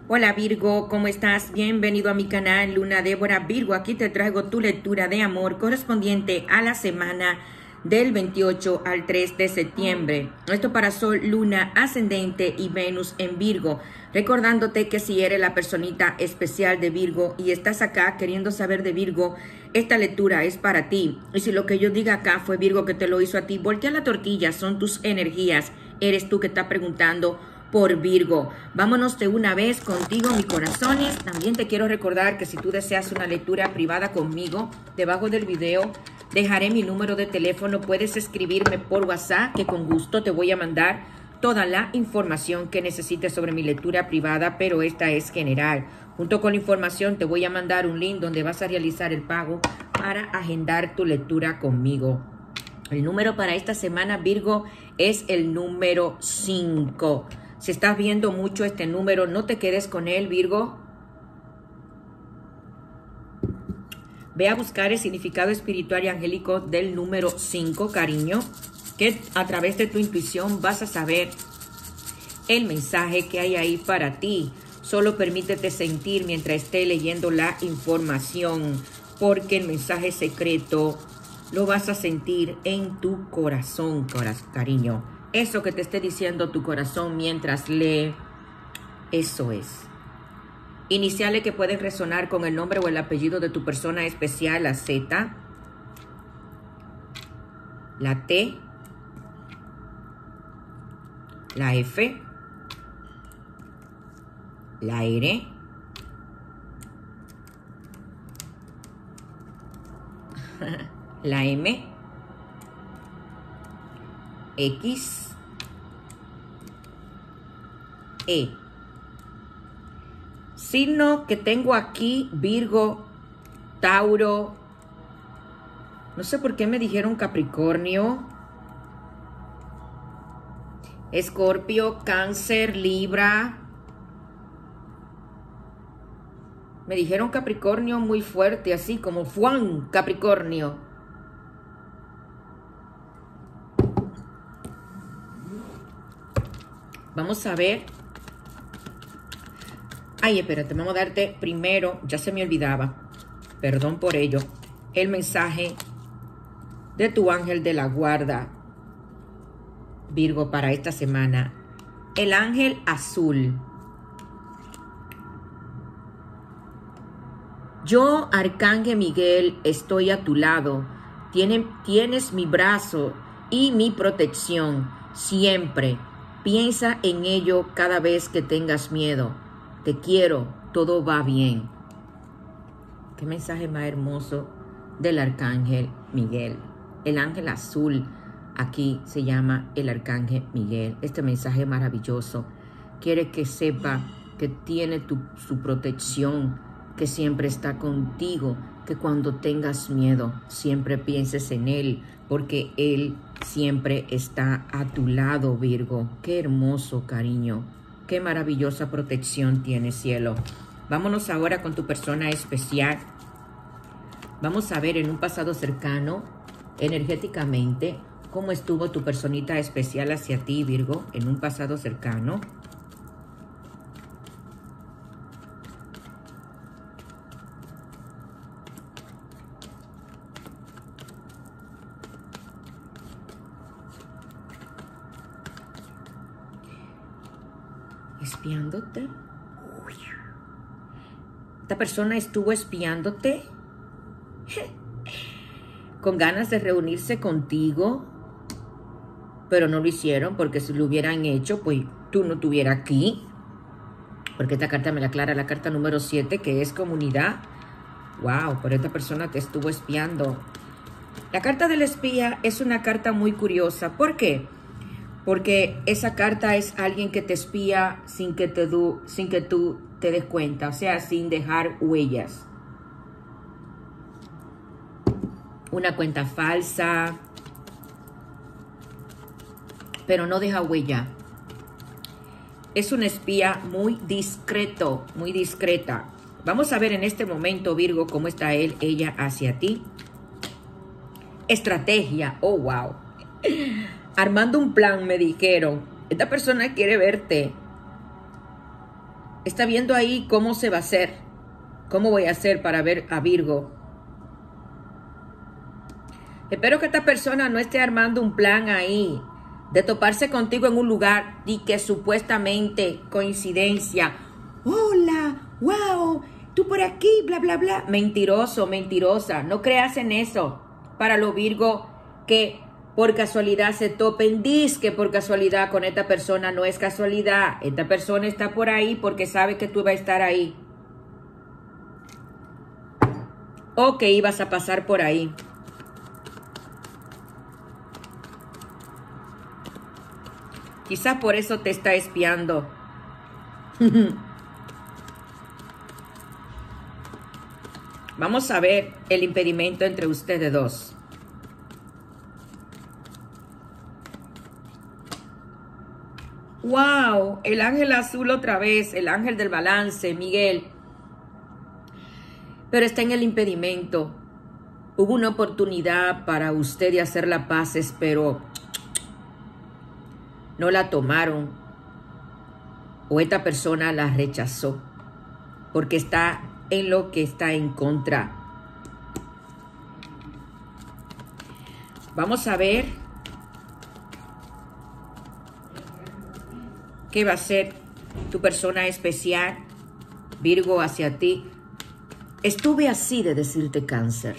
Hola Virgo, ¿cómo estás? Bienvenido a mi canal Luna Débora Virgo. Aquí te traigo tu lectura de amor correspondiente a la semana del 28 al 3 de septiembre. Esto para Sol, Luna, Ascendente y Venus en Virgo. Recordándote que si eres la personita especial de Virgo y estás acá queriendo saber de Virgo, esta lectura es para ti. Y si lo que yo diga acá fue Virgo que te lo hizo a ti, voltea la tortilla, son tus energías. Eres tú que estás preguntando por Virgo. Vámonos de una vez contigo, mis corazones. También te quiero recordar que si tú deseas una lectura privada conmigo, debajo del video dejaré mi número de teléfono. Puedes escribirme por WhatsApp, que con gusto te voy a mandar toda la información que necesites sobre mi lectura privada, pero esta es general. Junto con la información te voy a mandar un link donde vas a realizar el pago para agendar tu lectura conmigo. El número para esta semana, Virgo, es el número 5. Si estás viendo mucho este número, no te quedes con él, Virgo. Ve a buscar el significado espiritual y angélico del número 5, cariño, que a través de tu intuición vas a saber el mensaje que hay ahí para ti. Solo permítete sentir mientras esté leyendo la información, porque el mensaje secreto lo vas a sentir en tu corazón, cariño. Eso que te esté diciendo tu corazón mientras lee, eso es. Iniciales que pueden resonar con el nombre o el apellido de tu persona especial: la Z, la T, la F, la R, la M, X, E. Signo que tengo aquí: Virgo, Tauro. No sé por qué me dijeron Capricornio, Escorpio, Cáncer, Libra. Me dijeron Capricornio muy fuerte, así como Juan Capricornio. Vamos a ver. Ay, espérate, vamos a darte primero, ya se me olvidaba, perdón por ello, el mensaje de tu ángel de la guarda, Virgo, para esta semana. El ángel azul. Yo, Arcángel Miguel, estoy a tu lado. Tienes mi brazo y mi protección siempre. Piensa en ello cada vez que tengas miedo. Te quiero, todo va bien. Qué mensaje más hermoso del Arcángel Miguel. El ángel azul, aquí se llama el Arcángel Miguel. Este mensaje maravilloso. Quiere que sepa que tiene su protección, que siempre está contigo, que cuando tengas miedo, siempre pienses en él, porque él siempre está a tu lado, Virgo. Qué hermoso, cariño. Qué maravillosa protección tiene, cielo. Vámonos ahora con tu persona especial. Vamos a ver en un pasado cercano, energéticamente, cómo estuvo tu personita especial hacia ti, Virgo, en un pasado cercano. Espiándote. Esta persona estuvo espiándote con ganas de reunirse contigo, pero no lo hicieron, porque si lo hubieran hecho, pues tú no estuvieras aquí. Porque esta carta me la aclara, la carta número 7, que es comunidad. Wow, pero esta persona te estuvo espiando. La carta del espía es una carta muy curiosa. ¿Por qué? Porque esa carta es alguien que te espía sin que tú te des cuenta, o sea, sin dejar huellas. Una cuenta falsa, pero no deja huella. Es un espía muy discreto, muy discreta. Vamos a ver en este momento, Virgo, cómo está él, ella hacia ti. Estrategia, oh wow. Armando un plan, me dijeron. Esta persona quiere verte está viendo ahí cómo se va a hacer. ¿Cómo voy a hacer para ver a Virgo? Espero que esta persona no esté armando un plan ahí de toparse contigo en un lugar y que supuestamente coincidencia. Hola, wow, tú por aquí, bla, bla, bla. Mentiroso, mentirosa. No creas en eso. Para los Virgo que por casualidad se topen, que por casualidad con esta persona, no es casualidad. Esta persona está por ahí porque sabe que tú vas a estar ahí. O que ibas a pasar por ahí. Quizás por eso te está espiando. Vamos a ver el impedimento entre ustedes dos. ¡Wow! El ángel azul otra vez, el ángel del balance, Miguel. Pero está en el impedimento. Hubo una oportunidad para usted de hacer las paces, pero no la tomaron. O esta persona la rechazó. Porque está en lo que está en contra. Vamos a ver qué va a ser tu persona especial, Virgo, hacia ti. Estuve así de decirte, Cáncer.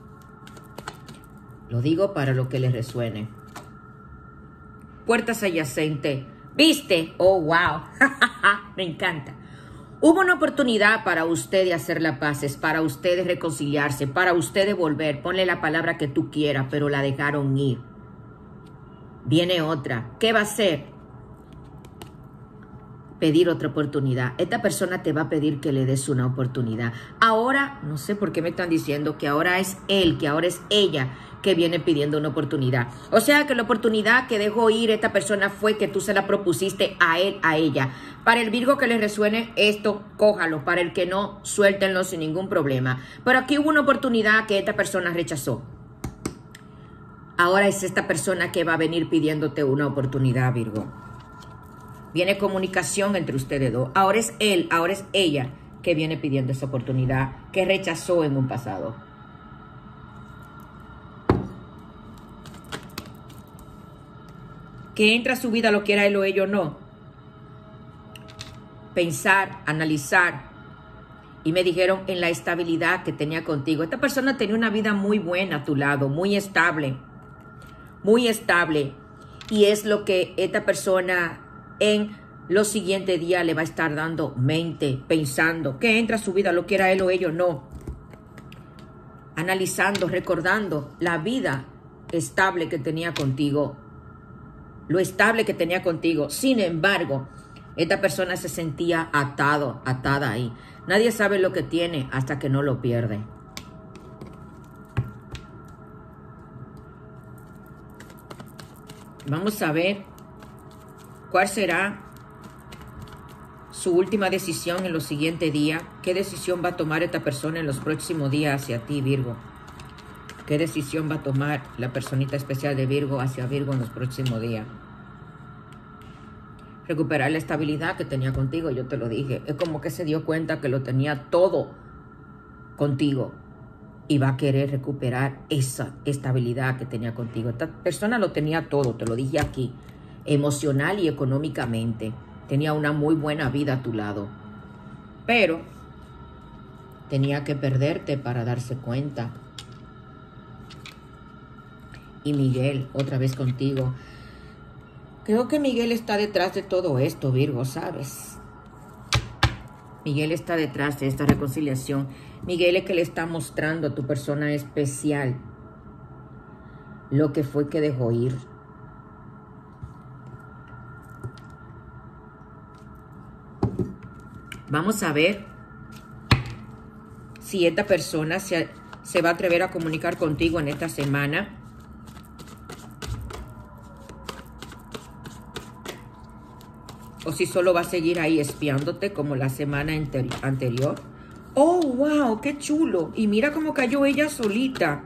Lo digo para lo que les resuene. Puertas adyacentes. ¿Viste? Oh, wow. Me encanta. Hubo una oportunidad para usted de hacer las paces, para ustedes reconciliarse, para ustedes volver. Ponle la palabra que tú quieras, pero la dejaron ir. Viene otra. ¿Qué va a hacer? Pedir otra oportunidad. Esta persona te va a pedir que le des una oportunidad. Ahora, no sé por qué me están diciendo que ahora es él, que ahora es ella que viene pidiendo una oportunidad. O sea que la oportunidad que dejó ir esta persona fue que tú se la propusiste a él, a ella. Para el Virgo que le resuene esto, cójalo. Para el que no, suéltenlo sin ningún problema. Pero aquí hubo una oportunidad que esta persona rechazó. Ahora es esta persona que va a venir pidiéndote una oportunidad, Virgo. Viene comunicación entre ustedes dos. Ahora es él, ahora es ella que viene pidiendo esa oportunidad que rechazó en un pasado. Que entra a su vida, lo quiera él o ella o no. Pensar, analizar. Y me dijeron en la estabilidad que tenía contigo. Esta persona tenía una vida muy buena a tu lado, muy estable. Muy estable. Y es lo que esta persona en los siguientes días le va a estar dando mente, pensando. Que entra a su vida, lo quiera él o ella o no. Analizando, recordando la vida estable que tenía contigo. Lo estable que tenía contigo. Sin embargo, esta persona se sentía atada ahí. Nadie sabe lo que tiene hasta que no lo pierde. Vamos a ver cuál será su última decisión en los siguientes días. ¿Qué decisión va a tomar esta persona en los próximos días hacia ti, Virgo? ¿Qué decisión va a tomar la personita especial de Virgo hacia Virgo en los próximos días? Recuperar la estabilidad que tenía contigo, yo te lo dije. Es como que se dio cuenta que lo tenía todo contigo y va a querer recuperar esa estabilidad que tenía contigo. Esta persona lo tenía todo, te lo dije aquí, emocional y económicamente. Tenía una muy buena vida a tu lado, pero tenía que perderte para darse cuenta. Y Miguel, otra vez contigo. Creo que Miguel está detrás de todo esto, Virgo, ¿sabes? Miguel está detrás de esta reconciliación. Miguel es que le está mostrando a tu persona especial lo que fue que dejó ir. Vamos a ver si esta persona se va a atrever a comunicar contigo en esta semana. O si solo va a seguir ahí espiándote como la semana anterior. ¡Oh, wow! ¡Qué chulo! Y mira cómo cayó ella solita.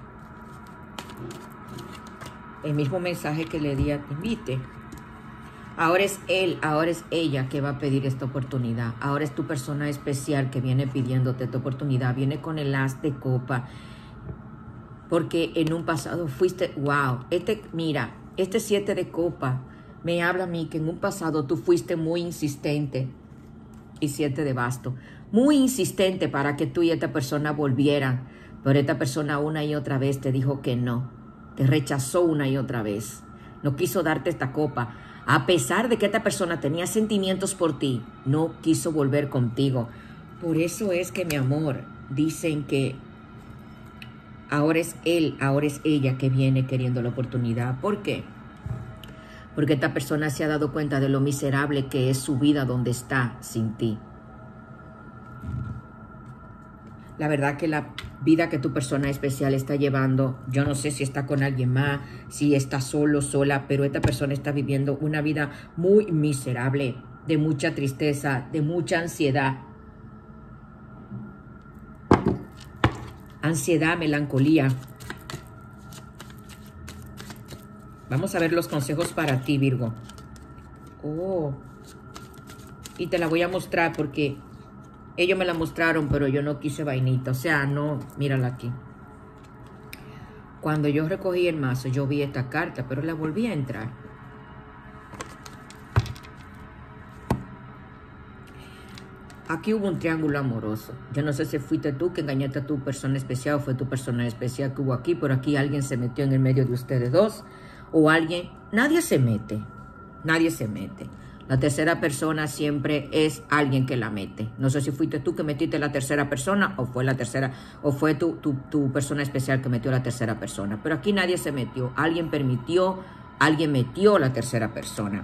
El mismo mensaje que le di a ti, ¿viste? Ahora es él, ahora es ella que va a pedir esta oportunidad. Ahora es tu persona especial que viene pidiéndote esta oportunidad. Viene con el as de copa. Porque en un pasado fuiste, wow, mira, este 7 de copa me habla a mí que en un pasado tú fuiste muy insistente. Y 7 de basto, muy insistente para que tú y esta persona volvieran. Pero esta persona una y otra vez te dijo que no. Te rechazó una y otra vez. No quiso darte esta copa. A pesar de que esta persona tenía sentimientos por ti, no quiso volver contigo. Por eso es que, mi amor, dicen que ahora es él, ahora es ella que viene queriendo la oportunidad. ¿Por qué? Porque esta persona se ha dado cuenta de lo miserable que es su vida donde está sin ti. La verdad que la vida que tu persona especial está llevando, yo no sé si está con alguien más, si está solo, sola, pero esta persona está viviendo una vida muy miserable, de mucha tristeza, de mucha ansiedad. Ansiedad, melancolía. Vamos a ver los consejos para ti, Virgo. Oh. Y te la voy a mostrar porque ellos me la mostraron, pero yo no quise vainita. O sea, no, mírala aquí. Cuando yo recogí el mazo, yo vi esta carta, pero la volví a entrar. Aquí hubo un triángulo amoroso. Yo no sé si fuiste tú que engañaste a tu persona especial o fue tu persona especial que hubo aquí, pero aquí alguien se metió en el medio de ustedes dos. O alguien, nadie se mete. Nadie se mete. La tercera persona siempre es alguien que la mete. No sé si fuiste tú que metiste la tercera persona o fue la tercera, o fue tu persona especial que metió la tercera persona. Pero aquí nadie se metió. Alguien permitió, alguien metió la tercera persona.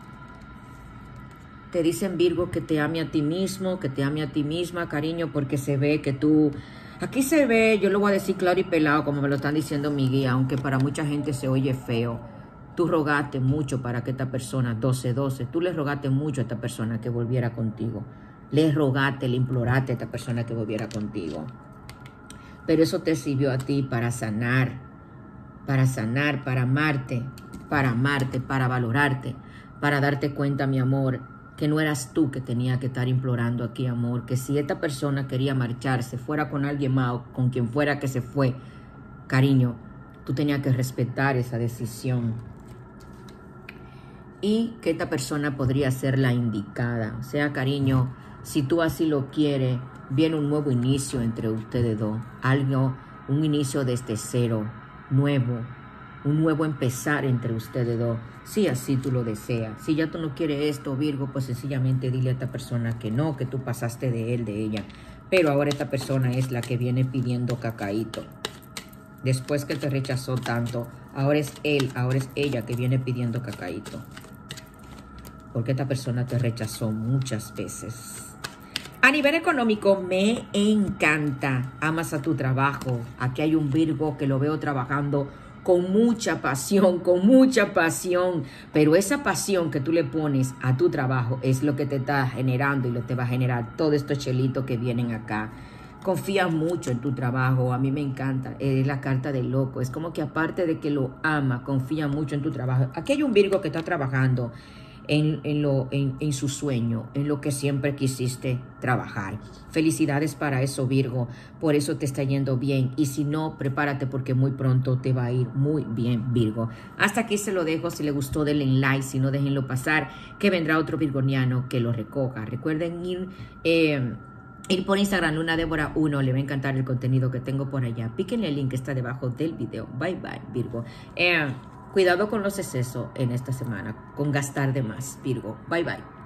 Te dicen, Virgo, que te ame a ti mismo, que te ame a ti misma, cariño, porque se ve que tú... Aquí se ve, yo lo voy a decir claro y pelado, como me lo están diciendo mi guía, aunque para mucha gente se oye feo. Tú rogaste mucho para que esta persona, 12-12, tú le rogaste mucho a esta persona que volviera contigo. Le rogaste, le imploraste a esta persona que volviera contigo. Pero eso te sirvió a ti para sanar, para amarte, para valorarte, para darte cuenta, mi amor, que no eras tú que tenía que estar implorando aquí, amor, que si esta persona quería marcharse, fuera con alguien más o con quien fuera que se fue, cariño, tú tenías que respetar esa decisión. Y que esta persona podría ser la indicada. O sea, cariño, si tú así lo quieres, viene un nuevo inicio entre ustedes dos. Un inicio desde cero, nuevo. Un nuevo empezar entre ustedes dos. Si así tú lo deseas. Si ya tú no quieres esto, Virgo, pues sencillamente dile a esta persona que no, que tú pasaste de él, de ella. Pero ahora esta persona es la que viene pidiendo cacaíto. Después que te rechazó tanto, ahora es él, ahora es ella que viene pidiendo cacaíto. Porque esta persona te rechazó muchas veces. A nivel económico, me encanta. Amas a tu trabajo. Aquí hay un Virgo que lo veo trabajando con mucha pasión, pero esa pasión que tú le pones a tu trabajo es lo que te está generando y lo te va a generar todos estos chelitos que vienen acá. Confía mucho en tu trabajo, a mí me encanta, es la carta del loco, es como que aparte de que lo ama, confía mucho en tu trabajo. Aquí hay un Virgo que está trabajando en su sueño, en lo que siempre quisiste trabajar. Felicidades para eso, Virgo, por eso te está yendo bien, y si no, prepárate porque muy pronto te va a ir muy bien, Virgo. Hasta aquí se lo dejo. Si le gustó, denle like, si no, déjenlo pasar, que vendrá otro virgoniano que lo recoja. Recuerden ir por Instagram, Luna Débora 1, le va a encantar el contenido que tengo por allá. Píquenle el link que está debajo del video. Bye, bye, Virgo. Cuidado con los excesos en esta semana, con gastar de más, Virgo. Bye, bye.